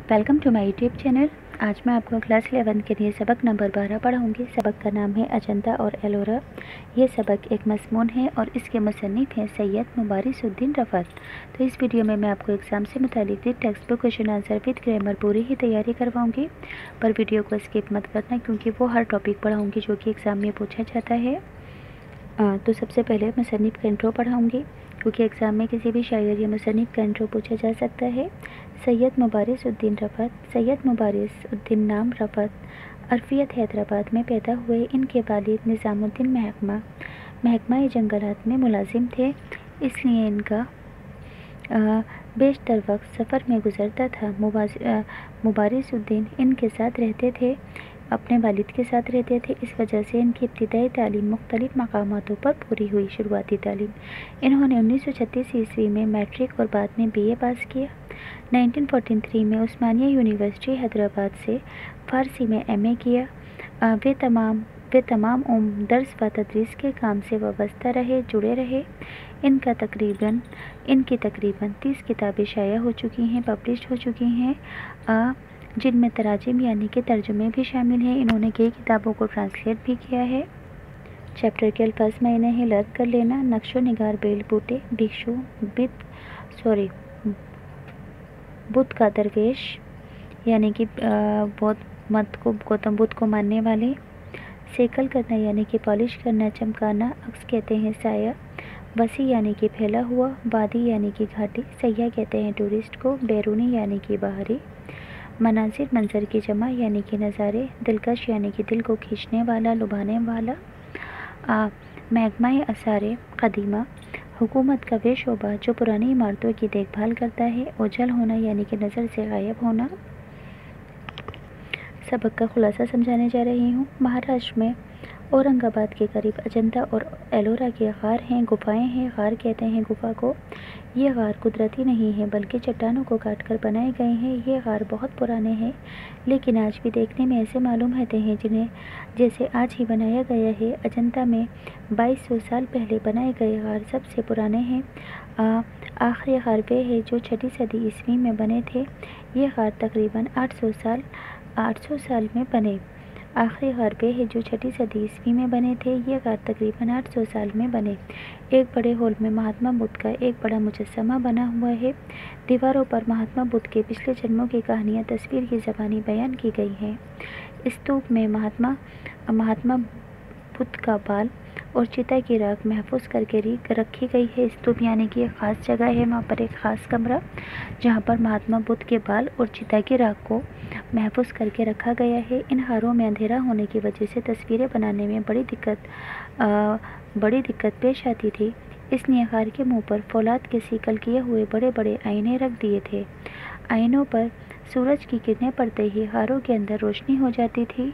Welcome to my YouTube channel. आज मैं आपको क्लास 11 के लिए सबक नंबर 12 पढ़ाऊँगी। सबक का नाम है अजंता और एलोरा। ये सबक एक मज़मून है और इसके मुसन्निफ़ हैं सैयद मुबारिसुद्दीन रफ़त। तो इस वीडियो में मैं आपको एग्ज़ाम से मुतालिक text book question answer with grammar पूरी ही तैयारी करवाऊँगी, पर वीडियो को स्किप मत करना क्योंकि वो हर टॉपिक पढ़ाऊँगी जो कि एग्ज़ाम में पूछा जाता है। तो सबसे पहले मुसन्निफ़ का इंट्रो पढ़ाऊँगी क्योंकि एग्ज़ाम में किसी भी शायर या मुसन्निफ़ का इंट्रो पूछा जा सकता है। सैयद मुबारिसुद्दीन रफ़त। सैयद मुबारिसुद्दीन नाम रफ़त अरफियत हैदराबाद में पैदा हुए। इनके वालिद निज़ामुद्दीन महकमा जंगलात में मुलाजिम थे, इसलिए इनका बेशतर वक्त सफ़र में गुज़रता था। मुबारिसुद्दीन इनके साथ रहते थे, अपने वालिद के साथ रहते थे। इस वजह से इनकी इब्तिदाई तालीम मुख्तलिफ़ मकामातों पर पूरी हुई। शुरुआती तालीम इन्होंने 1936 ईस्वी में मैट्रिक और बाद में BA पास किया। 1943 में उस्मानिया यूनिवर्सिटी हैदराबाद से फ़ारसी में MA किया। वे तमाम उम्र दर्स व तदरीस के काम से वाबस्ता जुड़े रहे। इनकी तकरीबन 30 किताबें शाया हो चुकी हैं, पब्लिश हो चुकी हैं, जिनमें तराजिम यानी कि तर्जुमे भी शामिल हैं। इन्होंने कई किताबों को ट्रांसलेट भी किया है। चैप्टर के अल्फाज में इन्हें ही लर्न कर लेना। नक्शो निगार, बेल बूटे, भिक्षु, बुद्ध का दरवेश यानी कि बौद्ध मत को गौतम बुद्ध को मानने वाले। सेकल करना यानी कि पॉलिश करना, चमकाना, अक्स कहते हैं साया। वसी यानी कि फैला हुआ, वादी यानी कि घाटी। सयाह कहते हैं टूरिस्ट को। बैरूनी यानी कि बाहरी। मनाजिर मंजर की जमा यानी कि नज़ारे। दिलकश यानी कि दिल को खींचने वाला, लुभाने वाला। महकमा आसारे कदीमा हुकूमत का वे शोबा जो पुरानी इमारतों की देखभाल करता है। ओझल होना यानी कि नज़र से गायब होना। सबक का खुलासा समझाने जा रही हूँ। महाराष्ट्र में औरंगाबाद के करीब अजंता और एलोरा के गार हैं, गुफाएं हैं। गार कहते हैं गुफा को। ये गार कुदरती नहीं है बल्कि चट्टानों को काटकर बनाए गए हैं। ये गार बहुत पुराने हैं लेकिन आज भी देखने में ऐसे मालूम होते हैं जिन्हें जैसे आज ही बनाया गया है। अजंता में 2200 साल पहले बनाए गए गार सबसे पुराने हैं। आखिरी गार वे है जो 6वीं सदी ईस्वी में बने थे। ये गार तकरीबन 800 साल में बने। आखिरी गार वे है जो 6वीं सदी ईस्वी में बने थे। ये गार तकरीबन 800 साल में बने। एक बड़े हॉल में महात्मा बुद्ध का एक बड़ा मुजस्समा बना हुआ है। दीवारों पर महात्मा बुद्ध के पिछले जन्मों की कहानियाँ तस्वीर की ज़बानी बयान की गई हैं। स्तूप में महात्मा बुद्ध का बाल और चिता की राख महफूज करके रखी गई है। स्तूप यानी कि एक ख़ास जगह है, वहाँ पर एक ख़ास कमरा जहाँ पर महात्मा बुद्ध के बाल और चिता की राख को महफूज करके रखा गया है। इन हारों में अंधेरा होने की वजह से तस्वीरें बनाने में बड़ी दिक्कत पेश आती थी, इसलिए हार के मुंह पर फौलाद के सीकल किए हुए बड़े बड़े आईने रख दिए थे। आईनों पर सूरज की किरणें पड़ते ही हारों के अंदर रोशनी हो जाती थी।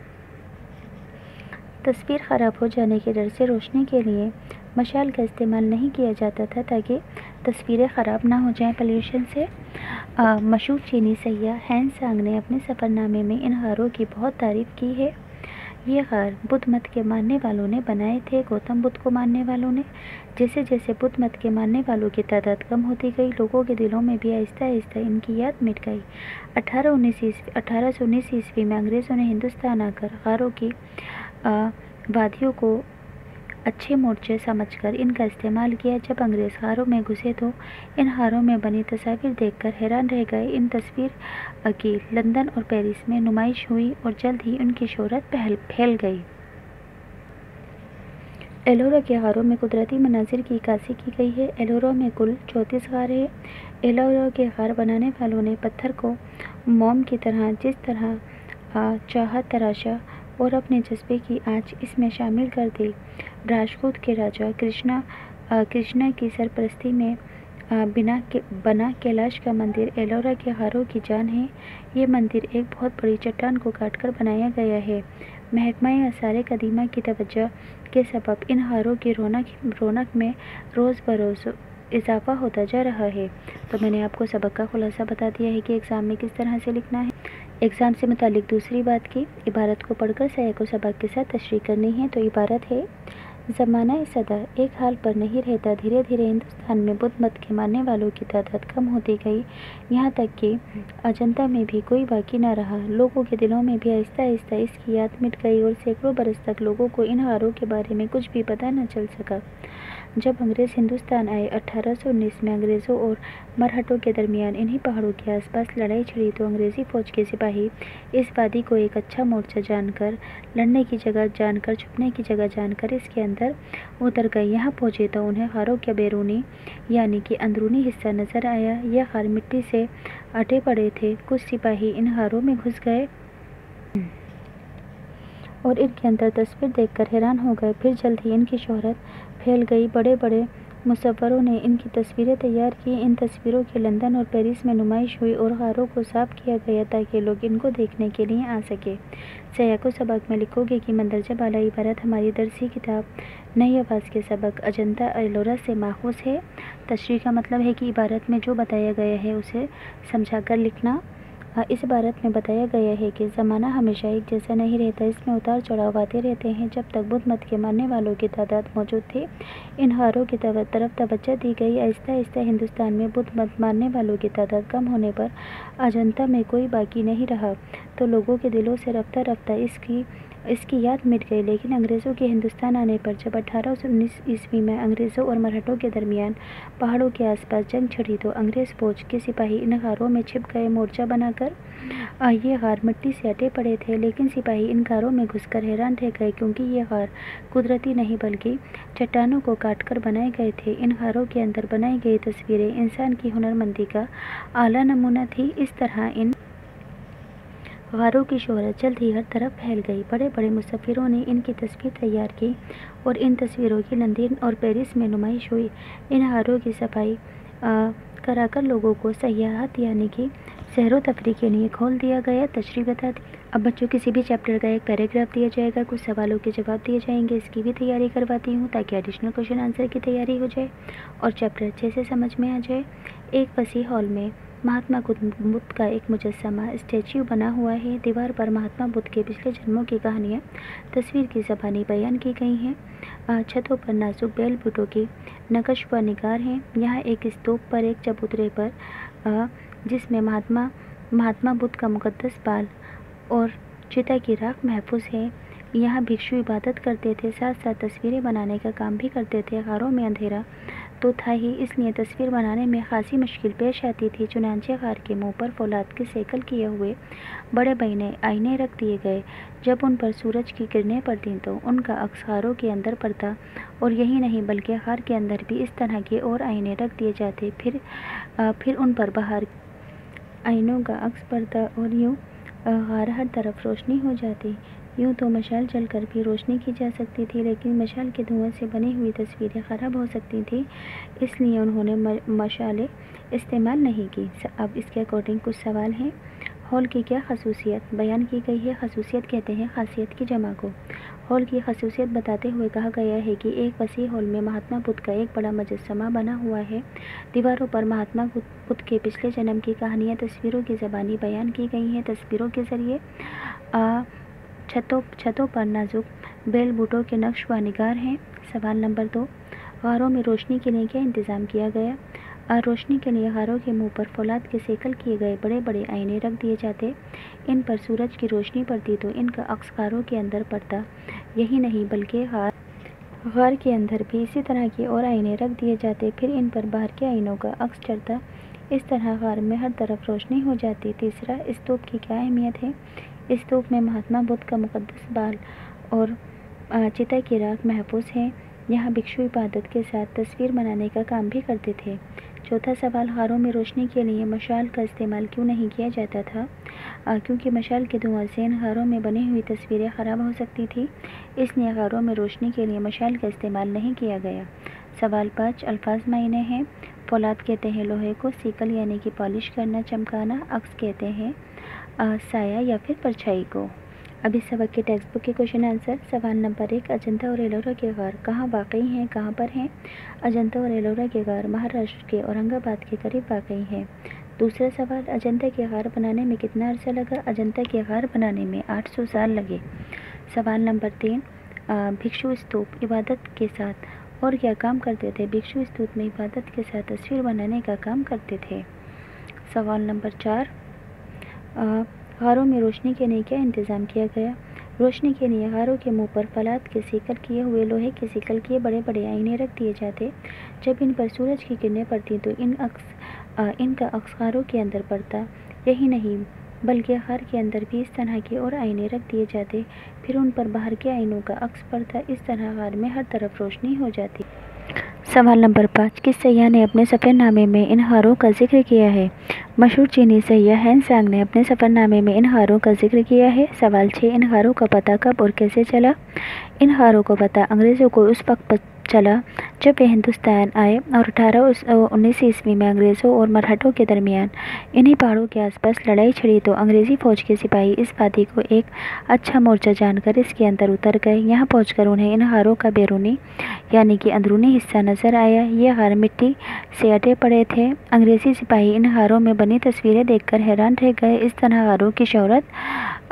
तस्वीर ख़राब हो जाने के डर से रोशनी के लिए मशाल का इस्तेमाल नहीं किया जाता था ताकि तस्वीरें ख़राब ना हो जाएं पोल्यूशन से। मशहूर चीनी सैयाह हैन सांग ने अपने सफ़रनामे में इन गारों की बहुत तारीफ़ की है। ये गार बुद्ध मत के मानने वालों ने बनाए थे, गौतम बुद्ध को मानने वालों ने। जैसे जैसे बुद्ध मत के मानने वालों की तादाद कम होती गई, लोगों के दिलों में भी आहिस्ता आहिस्ता इनकी याद मिट गई। 1819 ईस्वी में अंग्रेज़ों ने हिंदुस्तान आकर गारों की वादियों को अच्छे मोर्चे समझकर इनका इस्तेमाल किया। जब अंग्रेज़ गारों में घुसे तो इन हारों में बनी तस्वीर देखकर हैरान रह गए। इन तस्वीर की लंदन और पेरिस में नुमाइश हुई और जल्द ही उनकी शोहरत फैल गई। एलोरा के गारों में कुदरती मनाजिर की इक्कासी की गई है। एलोरा में कुल 34 गार है। एलोरा के गार बनाने वालों ने पत्थर को मोम की तरह जिस तरह चाहा तराशा और अपने जज्बे की आँच इसमें शामिल कर दी। राजपूत के राजा कृष्णा की सरपरस्ती में बना कैलाश का मंदिर एलोरा के गारों की जान है। ये मंदिर एक बहुत बड़ी चट्टान को काटकर बनाया गया है। महकमा आसारे कदीमा की तवज्जो के सबब इन हारों की रौनक में रोज़ बरोज़ इजाफा होता जा रहा है। तो मैंने आपको सबक का खुलासा बता दिया है कि एग्ज़ाम में किस तरह से लिखना है। एग्ज़ाम से मुतालिक दूसरी बात की इबारत को पढ़कर सया को सबक के साथ तशरीह करनी है। तो इबारत है زمانہ صدا ایک حال پر نہیں رہتا، دھیرے دھیرے ہندوستان میں بدھ مت کے ماننے والوں کی تعداد کم ہوتی گئی، یہاں تک کہ اجنتا میں بھی کوئی باقی نہ رہا۔ لوگوں کے دلوں میں بھی آہستہ آہستہ اس کی یاد مٹ گئی اور سینکڑوں برس تک لوگوں کو ان غاروں کے بارے میں کچھ بھی پتہ نہ چل سکا۔ جب انگریز ہندوستان آئے 1819 میں انگریزوں اور مرہٹوں کے درمیان انہی پہاڑوں کے آس پاس لڑائی چھڑی تو انگریزی فوج کے سپاہی اس وادی کو ایک اچھا مورچہ جان کر، لڑنے کی جگہ جان کر، چھپنے کی جگہ جان کر اس کے اندر اتر گئے۔ یہاں پہنچے تو انہیں غاروں کا بیرونی یعنی کہ اندرونی حصہ نظر آیا۔ یہ غار مٹی سے اٹے پڑے تھے۔ کچھ سپاہی ان غاروں میں گھس گئے اور ان کے اندر تصویر دیکھ کر حیران ہو گئے۔ پھر جلد ہی ان کی شہرت پھیل گئی، بڑے بڑے مصوروں نے ان کی تصویریں تیار کی۔ ان تصویروں کی لندن اور پیرس میں نمائش ہوئی اور غاروں کو صاف کیا گیا تاکہ لوگ ان کو دیکھنے کے لیے آ سکیں۔ سیاق و سباق میں لکھو گے کہ مندرجہ بالا عبارت ہماری درسی کتاب نئی آواز کے سبق اجنتا ایلورا سے ماخوذ ہے۔ تشریح کا مطلب ہے کہ عبارت میں جو بتایا گیا ہے اسے سمجھا کر لکھنا۔ اس عبارت میں بتایا گیا ہے کہ زمانہ ہمیشہ ایک جیسا نہیں رہتا، اس میں اتار چڑھاؤ آتے رہتے ہیں۔ جب تک بدھ مت کے ماننے والوں کی تعداد موجود تھی، ان غاروں کی طرف توجہ دی گئی۔ آہستہ آہستہ ہندوستان میں بدھ مت ماننے والوں کی تعداد کم ہونے پر اجنتا میں کوئی باقی نہیں رہا تو لوگوں کے دلوں سے رفتہ رفتہ اس کی یاد مٹ گئی۔ لیکن انگریزوں کے ہندوستان آنے پر جب 1819 عیسوی میں انگریزوں اور مرہٹوں کے درمیان پہاڑوں کے آس پاس جنگ چھڑی تو انگریز فوج کے سپاہی ان غاروں میں چھپ گئے مورچہ بنا کر۔ یہ غار مٹی سے اٹے پڑے تھے، لیکن سپاہی ان غاروں میں گھس کر حیران رہ گئے کیونکہ یہ غار قدرتی نہیں بلکہ چٹانوں کو کاٹ کر بنائے گئے تھے۔ ان غاروں کے اندر بنائی گئی تصویریں انسان کی ہنرمندی کا اعلیٰ نمونہ تھی۔ اس طرح ان غاروں کی شہرت جلد ہی ہر طرف پھیل گئی۔ بڑے بڑے مصوروں نے ان کی تصویر تیار کی اور ان تصویروں کی لندن اور پیرس میں نمائش ہوئی۔ ان غاروں کی صفائی کرا کر لوگوں کو سیاحت یعنی کہ سیر و تفریح کے لیے کھول دیا گیا۔ تشریح بتا دی۔ اب بچوں کسی بھی چیپٹر کا ایک پیراگراف دیا جائے گا، کچھ سوالوں کے جواب دیے جائیں گے، اس کی بھی تیاری کرواتی ہوں تاکہ ایڈیشنل کوشچن آنسر کی تیاری ہو جائے اور چیپٹر اچھے سے سمجھ میں آ جائے۔ ایک وسیع ہال میں مہاتما بدھ کا ایک مجسمہ اسٹیچو بنا ہوا ہے۔ دیوار پر مہاتما بدھ کے پچھلے جنموں کی کہانیاں تصویر کی زبانی بیان کی گئی ہیں۔ چھتوں پر نازک بیل بوٹوں کی نقش و نگار ہیں۔ یہاں ایک استوپ پر ایک چبوترے پر جس میں مہاتما بدھ کا مقدس بال اور چتا کی راکھ محفوظ ہے۔ یہاں بھکشو عبادت کرتے تھے، ساتھ ساتھ تصویریں بنانے کا کام بھی کرتے تھے۔ غاروں میں اندھیرا تو تھا ہی، اس لیے تصویر بنانے میں خاصی مشکل پیش آتی تھی۔ چنانچہ غار کے منہ پر فولاد کے سیکل کیے ہوئے بڑے آئینے رکھ دیے گئے۔ جب ان پر سورج کی کرنیں پڑتیں تو ان کا عکس غاروں کے اندر پڑتا، اور یہی نہیں بلکہ غار کے اندر بھی اس طرح کے اور آئینے رکھ دیے جاتے، پھر ان پر باہر آئینوں کا عکس پڑتا اور یوں غار ہر طرف روشنی ہو جاتی۔ یوں تو مشال جل کر بھی روشنی کی جا سکتی تھی، لیکن مشال کے دھوئیں سے بنی ہوئی تصویریں خراب ہو سکتی تھیں، اس لیے انہوں نے مشالیں استعمال نہیں کی۔ اب اس کے اکارڈنگ کچھ سوال ہیں۔ ہال کی کیا خصوصیت بیان کی گئی ہے؟ خصوصیت کہتے ہیں خاصیت کی جمع کو۔ ہال کی خصوصیت بتاتے ہوئے کہا گیا ہے کہ ایک وسیع ہال میں مہاتما بدھ کا ایک بڑا مجسمہ بنا ہوا ہے۔ دیواروں پر مہاتما بدھ کے پچھلے جنم کی کہانیاں تصویروں کی زبانی بیان کی گئی ہیں۔ تصویروں کے ذریعے چھتوں پر نازک بیل بوٹوں کے نقش و نگار ہیں۔ سوال نمبر 2، غاروں میں روشنی کے لیے کیا انتظام کیا گیا؟ روشنی کے لیے غاروں کے منہ پر فولاد کے سیکل کیے گئے بڑے بڑے آئینے رکھ دیے جاتے، ان پر سورج کی روشنی پڑتی تو ان کا عکس غاروں کے اندر پڑتا۔ یہی نہیں بلکہ غار کے اندر بھی اسی طرح کے اور آئینے رکھ دیے جاتے، پھر ان پر باہر کے آئینوں کا عکس چڑھتا۔ اس طرح غار میں ہر طرف روشنی ہو جاتی۔ تیسرا، استوپ کی کیا اہمیت ہے؟ استوپ میں مہاتما بدھ کا مقدس بال اور چتا کی راکھ محفوظ ہے۔ یہاں بھکشو عبادت کے ساتھ تصویر بنانے کا کام بھی کرتے تھے۔ چوتھا سوال، غاروں میں روشنی کے لیے مشال کا استعمال کیوں نہیں کیا جاتا تھا؟ کیونکہ مشال کے دھواں سے ان غاروں میں بنی ہوئی تصویریں خراب ہو سکتی تھیں، اس لیے غاروں میں روشنی کے لیے مشال کا استعمال نہیں کیا گیا۔ سوال 5، الفاظ معینے ہیں۔ فولاد کہتے ہیں لوہے کو، سیکل یعنی کہ پالش کرنا، چمکانا، عکس کہتے ہیں سایہ یا پھر پرچھائی کو۔ اب اس سبق کے ٹیکسٹ بک کے کوشچن آنسر۔ سوال نمبر 1، اجنتا اور ایلورا کے غار کہاں واقع ہیں، کہاں پر ہیں؟ اجنتا اور ایلورا کے غار مہاراشٹر کے اورنگ آباد کے قریب واقع ہیں۔ دوسرا سوال، اجنتا کے غار بنانے میں کتنا عرصہ لگا؟ اجنتا کے غار بنانے میں 800 سال لگے۔ سوال نمبر 3، بھکشو استوپ عبادت کے ساتھ اور کیا کام کرتے تھے؟ بھکشو استوپ میں عبادت کے ساتھ تصویر بنانے کا کام کرتے تھے۔ سوال نمبر 4، غاروں میں روشنی کے لیے کیا انتظام کیا گیا؟ روشنی کے لیے غاروں کے منہ پر فولاد کے سیکل کیے ہوئے لوہے کے سیکل کیے بڑے بڑے آئینے رکھ دیے جاتے۔ جب ان پر سورج کی کرنیں پڑتی تو ان کا عکس غاروں کے اندر پڑتا۔ یہی نہیں بلکہ غار کے اندر بھی اس طرح کے اور آئینے رکھ دیے جاتے، پھر ان پر باہر کے آئینوں کا عکس پڑتا۔ اس طرح غار میں ہر طرف روشنی ہو جاتی۔ سوال نمبر 5، کس سیاح نے اپنے سفر نامے میں ان غاروں کا ذکر کیا ہے؟ مشہور چینی سیاح ہین سانگ نے اپنے سفر نامے میں ان غاروں کا ذکر کیا ہے۔ سوال 6، ان غاروں کا پتہ کب اور کیسے چلا؟ ان غاروں کا پتہ انگریزوں کو اس وقت چلا جب وہ ہندوستان آئے اور 1819 عیسوی میں انگریزوں اور مرہٹوں کے درمیان انہی پہاڑوں کے آس پاس لڑائی چھڑی تو انگریزی فوج کے سپاہی اس وادی کو ایک اچھا مورچہ جان کر اس کے اندر اتر گئے۔ یہاں پہنچ کر انہیں ان غاروں کا بیرونی یعنی کہ اندرونی حصہ نظر آیا۔ یہ غار مٹی سے اٹے پڑے تھے۔ انگریزی سپاہی ان غاروں میں بنی تصویریں دیکھ کر حیران رہ گئے۔ اس طرح غاروں کی شہرت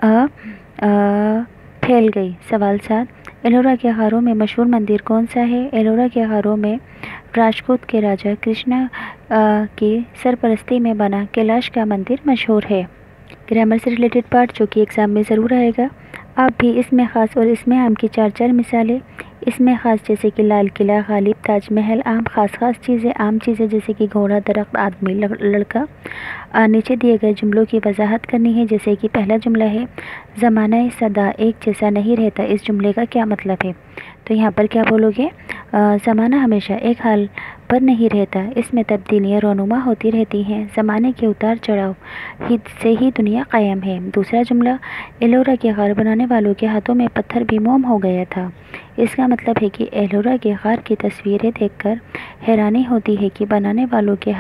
پھیل گئی۔ سوال 7، ایلورا کے غاروں میں مشہور مندر کون سا ہے؟ ایلورا کے غاروں میں راجکوٹ کے راجا کرشنا کی سرپرستی میں بنا کیلاش کا مندر مشہور ہے۔ گرامر سے ریلیٹڈ پارٹ جو کہ ایگزام میں ضرور آئے گا۔ آپ بھی اس میں خاص اور اس میں عام کی 4 مثالیں، اس میں خاص جیسے کہ لال قلعہ، غالب، تاج محل، عام خاص چیزیں، عام چیزیں جیسے کہ گھوڑا، درخت، آدمی، لڑکا۔ نیچے دیے گئے جملوں کی وضاحت کرنی ہے، جیسے کہ پہلا جملہ ہے زمانہ سدا ایک جیسا نہیں رہتا، اس جملے کا کیا مطلب ہے؟ تو یہاں پر کیا بولو گے؟ زمانہ ہمیشہ ایک حال پر نہیں رہتا، اس میں تبدیلیاں رونما ہوتی رہتی ہیں، زمانے کے اتار چڑھاؤ سے ہی دنیا قائم ہے۔ دوسرا جملہ، ایلورا کے غار بنانے والوں کے ہاتھوں میں پتھر بھی موم ہو گیا تھا، اس کا مطلب ہے کہ ایلورا کے غار کی تصویریں دیکھ کر حیرانی ہوتی ہے کہ بنانے والوں کے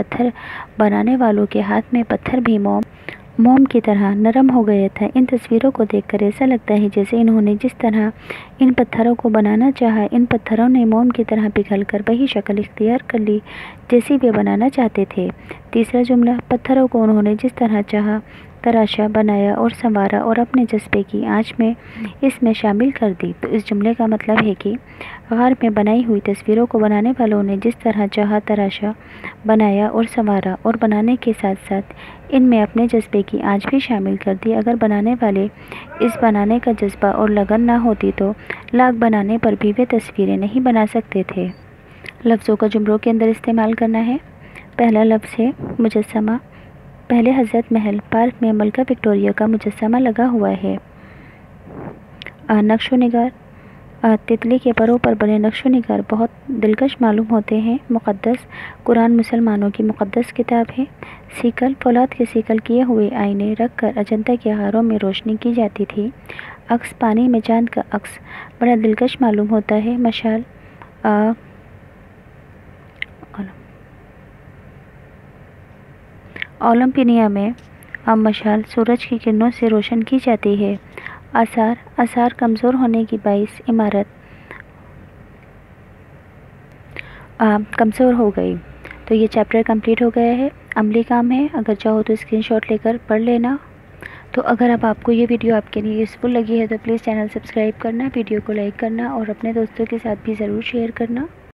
ہاتھ میں پتھر بھی موم کی طرح نرم ہو گیا تھا۔ ان تصویروں کو دیکھ کر ایسا لگتا ہے جیسے انہوں نے جس طرح ان پتھروں کو بنانا چاہا، ان پتھروں نے موم کی طرح پگھل کر وہی شکل اختیار کر لی جیسی وہ بنانا چاہتے تھے۔ تیسرا جملہ، پتھروں کو انہوں نے جس طرح چاہا تراشا، بنایا اور سنوارا اور اپنے جذبے کی آنچ میں اس میں شامل کر دی۔ تو اس جملے کا مطلب ہے کہ غار میں بنائی ہوئی تصویروں کو بنانے والوں نے جس طرح چاہا تراشا، بنایا اور سنوارا اور بنانے کے ساتھ ساتھ ان میں اپنے جذبے کی آنچ بھی شامل کر دی۔ اگر بنانے والے اس بنانے کا جذبہ اور لگن نہ ہوتی تو لاکھ بنانے پر بھی وہ تصویریں نہیں بنا سکتے تھے۔ لفظوں کا جملوں کے اندر استعمال کرنا ہے۔ پہلا لفظ ہے مجسمہ۔ پہلے حضرت محل پارک میں ملکہ وکٹوریہ کا مجسمہ لگا ہوا ہے۔ نقش و نگار، تتلی کے پروں پر بنے نقش و نگار بہت دلکش معلوم ہوتے ہیں۔ مقدس، قرآن مسلمانوں کی مقدس کتاب ہے۔ سیکل، فولاد کے سیکل کیے ہوئے آئینے رکھ کر اجنتا کے غاروں میں روشنی کی جاتی تھی۔ عکس، پانی میں چاند کا عکس بڑا دلکش معلوم ہوتا ہے۔ مشال، اولمپینیا میں مشال سورج کی کرنوں سے روشن کی جاتی ہے۔ آثار کمزور ہونے کی باعث عمارت کمزور ہو گئی۔ تو یہ چیپٹر کمپلیٹ ہو گیا ہے۔ عملی کام ہے، اگر چاہو تو اسکرین شاٹ لے کر پڑھ لینا۔ تو اگر اب آپ کو یہ ویڈیو آپ کے لیے یوزفل لگی ہے تو پلیز چینل سبسکرائب کرنا، ویڈیو کو لائک کرنا اور اپنے دوستوں کے ساتھ بھی ضرور شیئر کرنا۔